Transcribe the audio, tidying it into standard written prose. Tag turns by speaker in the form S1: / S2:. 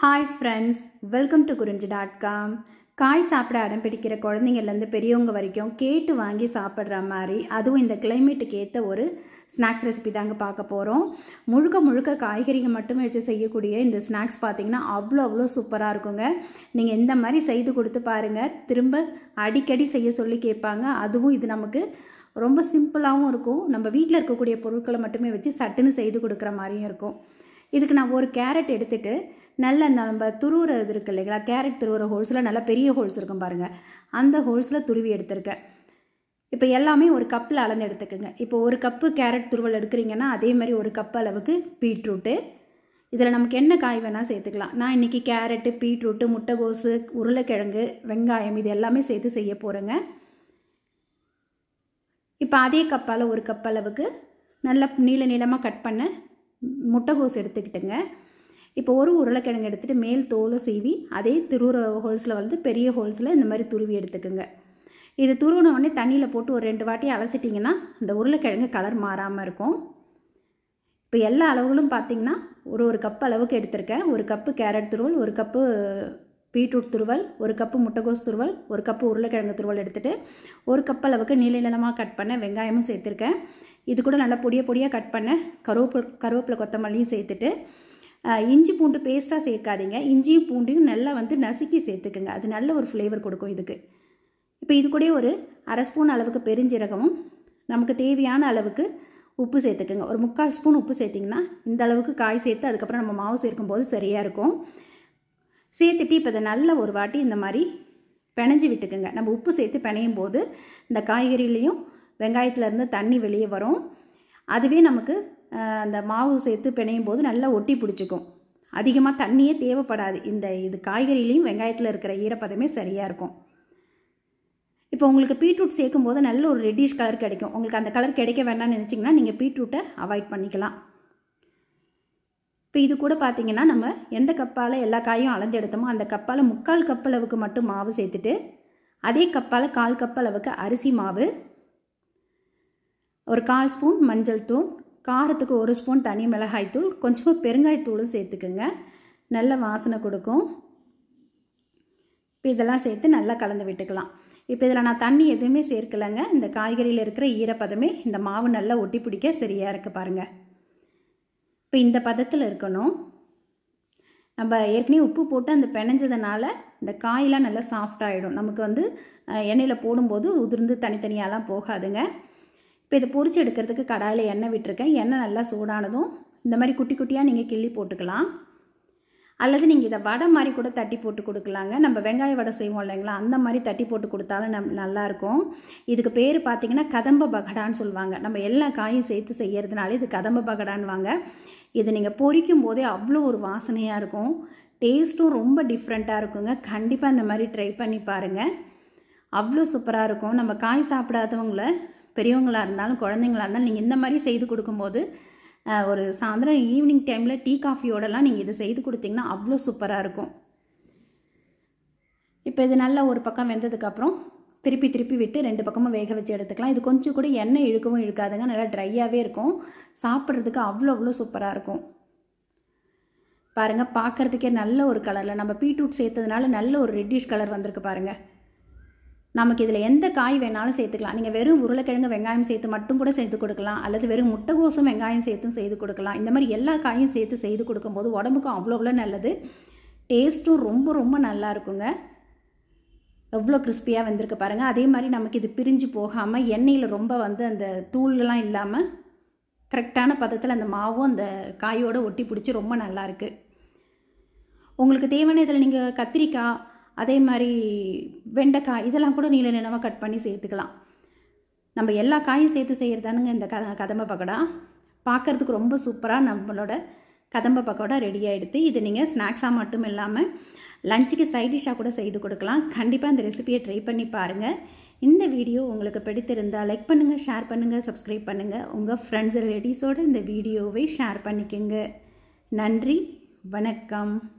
S1: Hi friends, welcome to Kurinji.com. காய் சாப்பிட அடம் பிடிக்கிற குழந்தைங்கள்லேருந்து பெரியவங்க வரைக்கும் கேட்டு வாங்கி சாப்பிட்ற மாதிரி அதுவும் இந்த கிளைமேட்டுக்கு ஏற்ற ஒரு ஸ்நாக்ஸ் ரெசிபி தாங்க பார்க்க போகிறோம். முழுக்க காய்கறிகள் மட்டுமே வச்சு செய்யக்கூடிய இந்த ஸ்நாக்ஸ் பார்த்திங்கன்னா அவ்வளோ சூப்பராக இருக்குங்க. நீங்கள் இந்த மாதிரி செய்து கொடுத்து பாருங்கள், திரும்ப அடிக்கடி செய்ய சொல்லி கேட்பாங்க. அதுவும் இது நமக்கு ரொம்ப சிம்பிளாகவும் இருக்கும். நம்ம வீட்டில் இருக்கக்கூடிய பொருட்களை மட்டுமே வச்சு சட்டுன்னு செய்து கொடுக்குற மாதிரியும் இருக்கும். இதுக்கு நான் ஒரு கேரட் எடுத்துகிட்டு நல்ல நம்ம துருவுறது இருக்குது இல்லைங்களா, கேரட் துருவுற ஹோல்ஸில் நல்லா பெரிய ஹோல்ஸ் இருக்கும் பாருங்கள், அந்த ஹோல்ஸில் துருவி எடுத்திருக்கேன். இப்போ எல்லாமே ஒரு கப்பில் அளந்து எடுத்துக்கோங்க. இப்போ ஒரு கப்பு கேரட் துருவல் எடுக்கிறீங்கன்னா அதே மாதிரி ஒரு கப் அளவுக்கு பீட்ரூட்டு. இதில் நமக்கு என்ன காய் வேணால் சேர்த்துக்கலாம். நான் இன்றைக்கி கேரட்டு, பீட்ரூட்டு, முட்டைகோஸு, உருளைக்கிழங்கு, வெங்காயம் இது எல்லாமே சேர்த்து செய்ய போகிறேங்க. இப்போ அதே கப்பால் ஒரு கப் அளவுக்கு நல்லா நீளமாக கட் பண்ண முட்டைகோஸ் எடுத்துக்கிட்டுங்க. இப்போ ஒரு உருளைக்கிழங்கு எடுத்துகிட்டு மேல் தோலை சீவி அதே துருவுற ஹோல்ஸில் வந்து பெரிய ஹோல்ஸில் இந்த மாதிரி துருவி எடுத்துக்குங்க. இது துருவின உடனே தண்ணியில் போட்டு ஒரு 2 வாட்டி அலசிட்டிங்கன்னா இந்த உருளைக்கிழங்கு கலர் மாறாமல் இருக்கும். இப்போ எல்லா அளவுகளும் பார்த்திங்கன்னா ஒரு கப் அளவுக்கு எடுத்திருக்கேன். ஒரு கப்பு கேரட் துருவல், ஒரு கப்பு பீட்ரூட் துருவல், ஒரு கப்பு முட்டைகோஸ் துருவல், ஒரு கப்பு உருளைக்கிழங்கு துருவல் எடுத்துகிட்டு ஒரு கப் அளவுக்கு நீளமாக கட் பண்ண வெங்காயமும் சேர்த்துருக்கேன். இது கூட நல்லா பொடியாக கட் பண்ண கருவேப்பிலை கொத்தமல்லியும் சேர்த்துட்டு இஞ்சி பூண்டு பேஸ்ட்டாக சேர்க்காதீங்க. இஞ்சியும் பூண்டையும் நல்லா வந்து நசுக்கி சேர்த்துக்குங்க. அது நல்ல ஒரு ஃப்ளேவர் கொடுக்கும் இதுக்கு. இப்போ இது கூட ஒரு 1/2 ஸ்பூன் அளவுக்கு பெருஞ்சீரகமும் நமக்கு தேவையான அளவுக்கு உப்பு சேர்த்துக்குங்க. ஒரு 3/4 ஸ்பூன் உப்பு சேர்த்திங்கன்னா இந்த அளவுக்கு காய் சேர்த்து அதுக்கப்புறம் நம்ம மாவு சேர்க்கும்போது சரியாக இருக்கும். சேர்த்துட்டு இப்போ இதை நல்ல ஒரு வாட்டி இந்த மாதிரி பிணைஞ்சி விட்டுக்குங்க. நம்ம உப்பு சேர்த்து பிணையும் போது இந்த காய்கறிலையும் வெங்காயத்துலேருந்து தண்ணி வெளியே வரும். அதுவே நமக்கு அந்த மாவு சேர்த்து பிணையும் போது நல்லா ஒட்டி பிடிச்சிக்கும். அதிகமாக தண்ணியே தேவைப்படாது. இது காய்கறிலையும் வெங்காயத்தில் இருக்கிற ஈரப்பதமே சரியாக இருக்கும். இப்போ உங்களுக்கு பீட்ரூட் சேர்க்கும் போது நல்ல ஒரு ரெட்டிஷ் கலர் கிடைக்கும். உங்களுக்கு அந்த கலர் கிடைக்க வேண்டாம்னு நினச்சிங்கன்னா நீங்கள் பீட்ரூட்டை அவாய்ட் பண்ணிக்கலாம். இப்போ இது கூட பார்த்திங்கன்னா நம்ம எந்த கப்பால் எல்லா காயும் அளந்து எடுத்தோமோ அந்த கப்பால் 3/4 கப் அளவுக்கு மட்டும் மாவு சேர்த்துட்டு அதே கப்பால் 1/4 கப் அளவுக்கு அரிசி மாவு, ஒரு 1/4 ஸ்பூன் மஞ்சள் தூள், காரத்துக்கு 1 ஸ்பூன் தனி மிளகாய்த்தூள், கொஞ்சமாக பெருங்காயத்தூளும் சேர்த்துக்குங்க. நல்ல வாசனை கொடுக்கும். இப்போ இதெல்லாம் சேர்த்து நல்லா கலந்து விட்டுக்கலாம். இப்போ இதில் நான் தண்ணி எதுவுமே சேர்க்கலைங்க. இந்த காய்கறியில் இருக்கிற ஈரப்பதமே இந்த மாவு நல்லா ஒட்டி பிடிக்க சரியாக இருக்குது பாருங்கள். இப்போ இந்த பதத்தில் இருக்கணும். நம்ம ஏற்கனவே உப்பு போட்டு அந்த பிணைஞ்சதுனால இந்த காயெலாம் நல்லா சாஃப்டாகிடும். நமக்கு வந்து எண்ணெயில் போடும்போது உதிர்ந்து தனித்தனியாலாம் போகாதுங்க. இப்போ இதை பொரிச்சு எடுக்கிறதுக்கு கடாயில் எண்ணெய் விட்டுருக்கேன். எண்ணெய் நல்லா சூடானதும் இந்த மாதிரி குட்டியாக நீங்கள் கிள்ளி போட்டுக்கலாம். அல்லது நீங்கள் இதை வடை மாதிரி கூட தட்டி போட்டு கொடுக்கலாங்க. நம்ம வெங்காய வடை செய்வோம் இல்லைங்களா, அந்த மாதிரி தட்டி போட்டு கொடுத்தாலும் நல்லாயிருக்கும். இதுக்கு பேர் பார்த்திங்கன்னா கதம்ப பகடான்னு சொல்லுவாங்க. நம்ம எல்லா காயும் சேர்த்து செய்கிறதுனால இது கதம்ப பகடான்னு வாங்க. இது நீங்கள் பொரிக்கும் போதே அவ்வளோ ஒரு வாசனையாக இருக்கும். டேஸ்ட்டும் ரொம்ப டிஃப்ரெண்ட்டாக இருக்குங்க. கண்டிப்பாக இந்த மாதிரி ட்ரை பண்ணி பாருங்கள். அவ்வளோ சூப்பராக இருக்கும். நம்ம காய் சாப்பிடாதவங்கள பெரியவங்களாக இருந்தாலும் குழந்தைங்களாக இருந்தாலும் நீங்கள் இந்த மாதிரி செய்து கொடுக்கும்போது ஒரு சாயந்தரம் ஈவினிங் டைமில் டீ காஃபியோடலாம் நீங்கள் இதை செய்து கொடுத்தீங்கன்னா அவ்வளோ சூப்பராக இருக்கும். இப்போ இது நல்லா ஒரு பக்கம் வெந்ததுக்கப்புறம் திருப்பி விட்டு 2 பக்கமும் வேக வச்சு எடுத்துக்கலாம். இது கொஞ்சம் கூட எண்ணெய் இழுக்கவும் இழுக்காதுங்க. நல்லா ட்ரையாகவே இருக்கும். சாப்பிட்றதுக்கு அவ்வளோ சூப்பராக இருக்கும். பாருங்கள், பார்க்குறதுக்கே நல்ல ஒரு கலரில் நம்ம பீட்ரூட் சேர்த்ததுனால நல்ல ஒரு ரெட்டிஷ் கலர் வந்திருக்கு பாருங்கள். நமக்கு இதில் எந்த காய் வேணாலும் சேர்த்துக்கலாம். நீங்கள் வெறும் உருளைக்கிழங்கு வெங்காயம் சேர்த்து மட்டும் கூட சேர்த்து கொடுக்கலாம். அல்லது வெறும் முட்டைகோசும் வெங்காயம் சேர்த்தும் செய்து கொடுக்கலாம். இந்த மாதிரி எல்லா காயும் சேர்த்து செய்து கொடுக்கும்போது உடம்புக்கும் அவ்வளோ நல்லது. டேஸ்ட்டும் ரொம்ப நல்லா இருக்குங்க. எவ்வளோ கிறிஸ்பியாக வந்திருக்கு பாருங்கள். அதே மாதிரி நமக்கு இது பிரிஞ்சு போகாமல் எண்ணெயில் ரொம்ப வந்து அந்த தூள்லாம் இல்லாமல் கரெக்டான பதத்தில் அந்த மாவும் அந்த காயோடு ஒட்டி பிடிச்சி ரொம்ப நல்லாயிருக்கு. உங்களுக்கு தேவையான இதில் நீங்கள் கத்திரிக்காய், அதே மாதிரி வெண்டைக்காய் இதெல்லாம் கூட நீளமாக கட் பண்ணி சேர்த்துக்கலாம். நம்ம எல்லா காயும் சேர்த்து செய்கிறதானுங்க இந்த கதம்ப பக்கோடா. பார்க்குறதுக்கு ரொம்ப சூப்பராக நம்மளோட கதம்ப பக்கோடா ரெடி ஆகிடுது. இது நீங்கள் ஸ்நாக்ஸாக மட்டும் இல்லாமல் லஞ்சுக்கு சைட் டிஷ்ஷாக கூட செய்து கொடுக்கலாம். கண்டிப்பாக இந்த ரெசிபியை ட்ரை பண்ணி பாருங்கள். இந்த வீடியோ உங்களுக்கு பிடித்திருந்தால் லைக் பண்ணுங்கள், ஷேர் பண்ணுங்கள், சப்ஸ்கிரைப் பண்ணுங்கள். உங்கள் ஃப்ரெண்ட்ஸ் ரிலேட்டிவ்ஸோடு இந்த வீடியோவை ஷேர் பண்ணிக்கோங்க. நன்றி, வணக்கம்.